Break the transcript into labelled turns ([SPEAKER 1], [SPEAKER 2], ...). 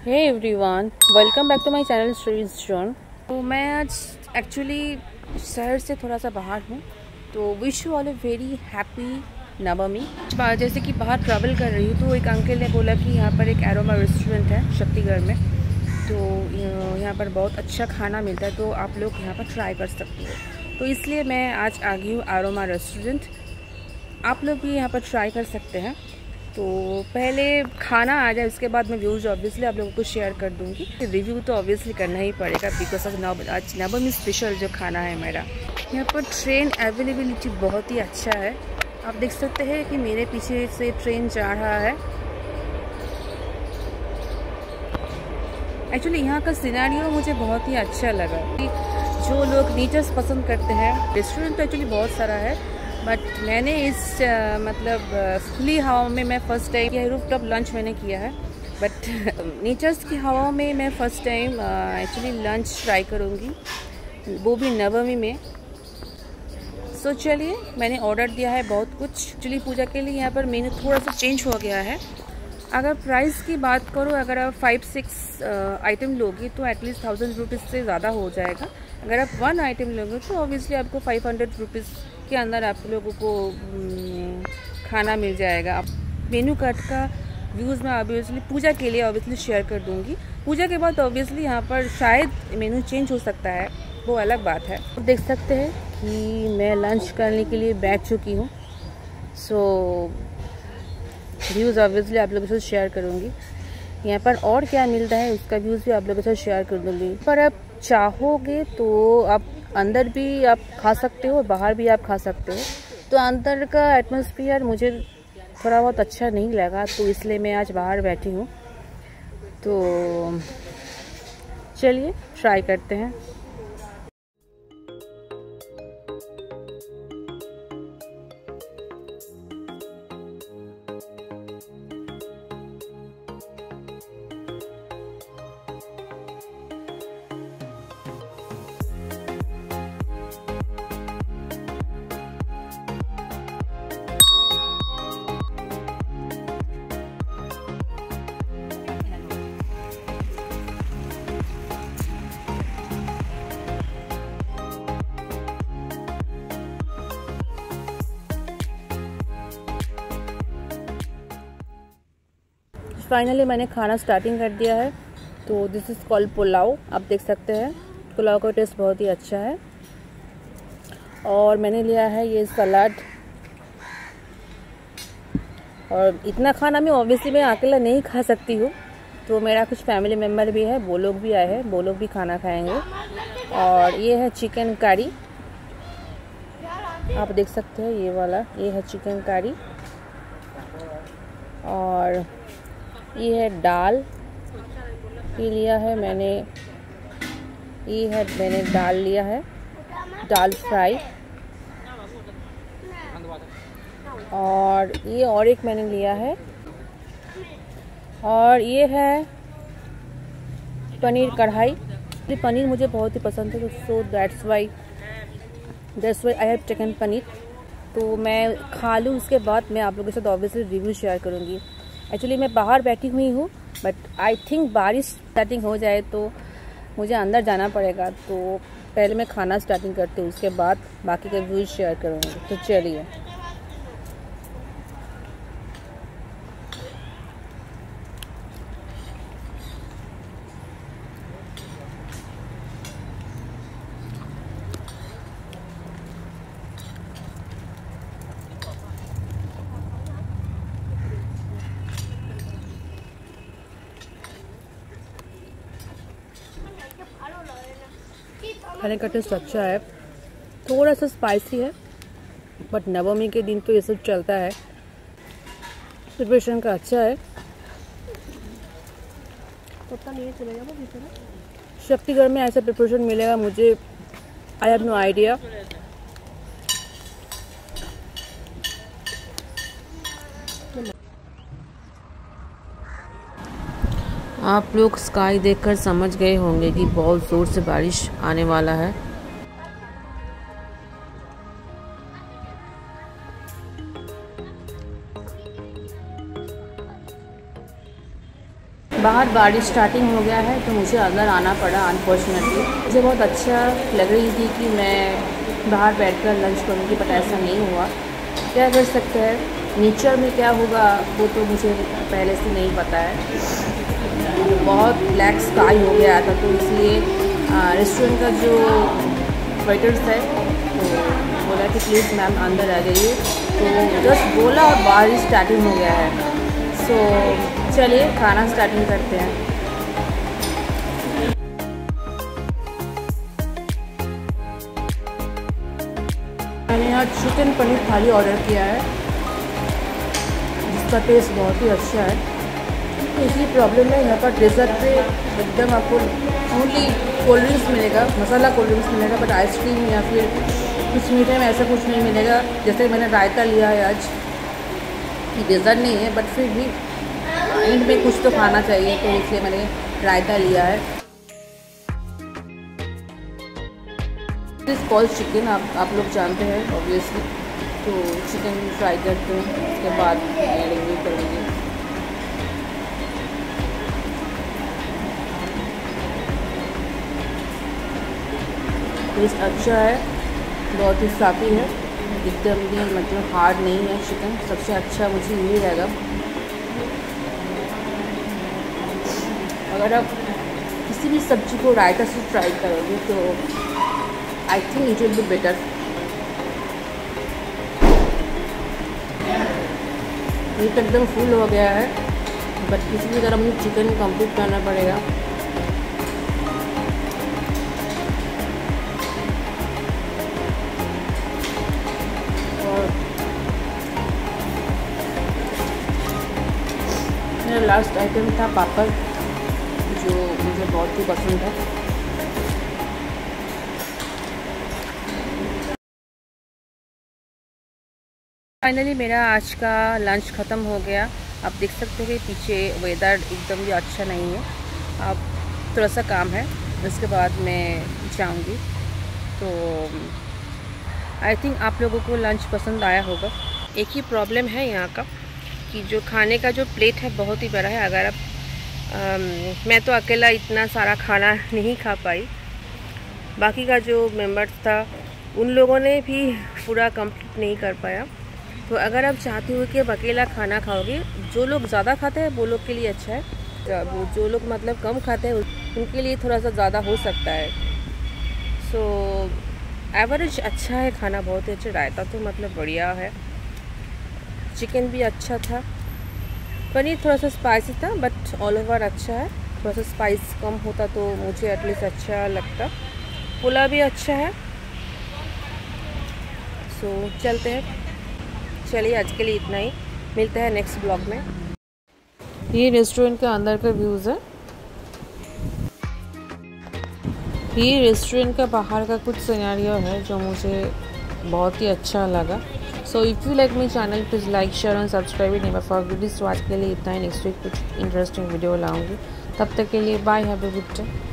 [SPEAKER 1] Hey everyone, welcome back to my channel stories zone. तो मैं आज एक्चुअली शहर से थोड़ा सा बाहर हूँ, तो wish you all a very happy Navami. जैसे कि बाहर ट्रैवल कर रही हूँ तो एक अंकल ने बोला कि यहाँ पर एक एरोमा रेस्टोरेंट है शक्तिगढ़ में, तो यहाँ पर बहुत अच्छा खाना मिलता है, तो आप लोग यहाँ पर ट्राई कर सकते हो। तो इसलिए मैं आज आ गई हूँ एरोमा रेस्टोरेंट। आप लोग भी यहाँ पर ट्राई कर सकते हैं। तो पहले खाना आ जाए, उसके बाद मैं व्यूज़ ऑब्वियसली आप लोगों को शेयर कर दूंगी। रिव्यू तो ऑब्वियसली करना ही पड़ेगा बिकॉज ऑफ आज नवमी स्पेशल जो खाना है मेरा। यहाँ पर ट्रेन अवेलेबिलिटी बहुत ही अच्छा है। आप देख सकते हैं कि मेरे पीछे से ट्रेन जा रहा है। एक्चुअली यहाँ का सिनेरियो मुझे बहुत ही अच्छा लगा कि जो लोग नेचर्स पसंद करते हैं, रेस्टोरेंट तो एक्चुअली बहुत सारा है, बट मैंने इस खुली हवा में मैं फ़र्स्ट टाइम यह रूफ टॉप लंच मैंने किया है, बट नेचर्स की हवा में मैं first time actually lunch try करूँगी, वो भी नवमी में। सो चलिए, मैंने ऑर्डर दिया है बहुत कुछ। एक्चुअली पूजा के लिए यहाँ पर मेन्यू थोड़ा सा चेंज हो गया है। अगर प्राइस की बात करो, अगर आप 5-6 आइटम लोगे तो एटलीस्ट 1000 रुपीज़ से ज़्यादा हो जाएगा। अगर आप 1 आइटम लोगे तो ऑब्वियसली आपको 500 रुपीज़ के अंदर आप लोगों को खाना मिल जाएगा। आप मेन्यू कार्ड का व्यूज़ मैं ऑब्वियसली पूजा के लिए ऑब्वियसली शेयर कर दूंगी। पूजा के बाद ऑब्वियसली यहाँ पर शायद मेन्यू चेंज हो सकता है, वो अलग बात है। आप देख सकते हैं कि मैं लंच करने के लिए बैठ चुकी हूँ। सो व्यूज़ ऑब्वियसली आप लोगों के साथ शेयर करूँगी। यहाँ पर और क्या मिलता है उसका व्यूज़ भी आप लोगों के साथ शेयर कर दूँगी। पर आप चाहोगे तो आप अंदर भी आप खा सकते हो, बाहर भी आप खा सकते हो। तो अंदर का एटमॉस्फेयर मुझे थोड़ा बहुत अच्छा नहीं लगा, तो इसलिए मैं आज बाहर बैठी हूँ। तो चलिए ट्राई करते हैं। फाइनली मैंने खाना स्टार्टिंग कर दिया है। तो दिस इज़ कॉल्ड पुलाव। आप देख सकते हैं पुलाव का टेस्ट बहुत ही अच्छा है। और मैंने लिया है ये सलाद। और इतना खाना मैं ऑब्वियसली मैं अकेला नहीं खा सकती हूँ, तो मेरा कुछ फैमिली मेम्बर भी है, वो लोग भी आए हैं, वो लोग भी खाना खाएंगे। और ये है चिकन करी, आप देख सकते हैं ये वाला, ये है चिकन करी। और ये है दाल, ये लिया है मैंने, ये है मैंने दाल लिया है, दाल फ्राई। और ये और एक मैंने लिया है, और ये है पनीर कढ़ाई। ये पनीर मुझे बहुत ही पसंद है, तो so that's why I have taken paneer. तो मैं खा लूँ, उसके बाद मैं आप लोगों के साथ ऑब्वियसली रिव्यू शेयर करूँगी। एक्चुअली मैं बाहर बैठी हुई हूँ, बट आई थिंक बारिश स्टार्टिंग हो जाए तो मुझे अंदर जाना पड़ेगा। तो पहले मैं खाना स्टार्टिंग करती हूँ, उसके बाद बाकी के व्यूज शेयर करूँगी। तो चलिए। खाने का टेस्ट अच्छा है, थोड़ा सा स्पाइसी है, बट नवमी के दिन तो ये सब चलता है। प्रिपरेशन का अच्छा है। शक्तिगढ़ में ऐसा प्रिपरेशन मिलेगा मुझे, आई हैव नो आइडिया। आप लोग स्काई देखकर समझ गए होंगे कि बहुत ज़ोर से बारिश आने वाला है। बाहर बारिश स्टार्टिंग हो गया है तो मुझे अंदर आना पड़ा अनफॉर्चुनेटली। मुझे बहुत अच्छा लग रही थी कि मैं बाहर बैठकर लंच करूँगी, बट ऐसा नहीं हुआ। क्या कर सकते हैं, नेचर में क्या होगा वो तो मुझे पहले से नहीं पता है। बहुत ब्लैक स्काई हो गया था तो इसलिए रेस्टोरेंट का जो वेटर्स है तो बोला कि प्लीज़ मैम अंदर आ जाइए, तो जस्ट बोला और बारिश स्टार्टिंग हो गया है। सो चलिए खाना स्टार्टिंग करते हैं। मैंने यहाँ चिकन पनीर थाली ऑर्डर किया है जिसका टेस्ट बहुत ही अच्छा है। इसकी प्रॉब्लम है यहाँ पर डेजर्ट पे एकदम आपको ओनली कोल्ड ड्रिंक्स मिलेगा, मसाला कोल्ड ड्रिंक्स मिलेगा, बट आइसक्रीम या फिर कुछ मीठे में ऐसा कुछ नहीं मिलेगा। जैसे मैंने रायता लिया है आज, कि डेजर्ट नहीं है बट फिर भी एंड में कुछ तो खाना चाहिए, तो इसलिए मैंने रायता लिया है। दिस कॉल चिकन, आप लोग जानते हैं ऑब्वियसली। तो चिकन फ्राई करते हैं, उसके बाद एडिंग करेंगे। टेस्ट अच्छा है, बहुत ही फ्लफी है, एकदम भी मतलब हार्ड नहीं है चिकन। सबसे अच्छा मुझे यही रहेगा। अगर आप किसी भी सब्ज़ी को रायता से ट्राई करोगे तो I think it will be better. ये तो एकदम फुल हो गया है, बट किसी भी तरह मुझे चिकन कंप्लीट करना पड़ेगा। और मेरा लास्ट आइटम था पापड़, जो मुझे बहुत ही पसंद है। फाइनली मेरा आज का लंच ख़त्म हो गया। आप देख सकते हैं पीछे वेदर एकदम भी अच्छा नहीं है, अब थोड़ा सा काम है, उसके बाद मैं जाऊंगी। तो आई थिंक आप लोगों को लंच पसंद आया होगा। एक ही प्रॉब्लम है यहाँ का कि जो खाने का जो प्लेट है बहुत ही बड़ा है। अगर आप मैं तो अकेला इतना सारा खाना नहीं खा पाई, बाकी का जो मेंबर्स था उन लोगों ने भी पूरा कंप्लीट नहीं कर पाया। तो अगर आप चाहते हो कि आप अकेला खाना खाओगे, जो लोग ज़्यादा खाते हैं वो लोग के लिए अच्छा है, जो लोग मतलब कम खाते हैं उनके लिए थोड़ा सा ज़्यादा हो सकता है। सो एवरेज अच्छा है खाना, बहुत ही अच्छा। रायता तो मतलब बढ़िया है, चिकन भी अच्छा था, पनीर थोड़ा सा स्पाइसी था, बट ऑल ओवर अच्छा है। थोड़ा सा स्पाइस कम होता तो मुझे एटलीस्ट अच्छा लगता। पुलाव भी अच्छा है। सो चलते हैं, चलिए आज के लिए इतना ही, मिलते हैं नेक्स्ट ब्लॉग में। ये रेस्टोरेंट के अंदर का व्यूज़ है, ये रेस्टोरेंट का बाहर का कुछ सिनेरियो है जो मुझे बहुत ही अच्छा लगा। So if you like my channel please like share and subscribe it never forget. आज के लिए इतना ही, नेक्स्ट वीक कुछ इंटरेस्टिंग वीडियो लाऊंगी। तब तक के लिए bye, have a good day.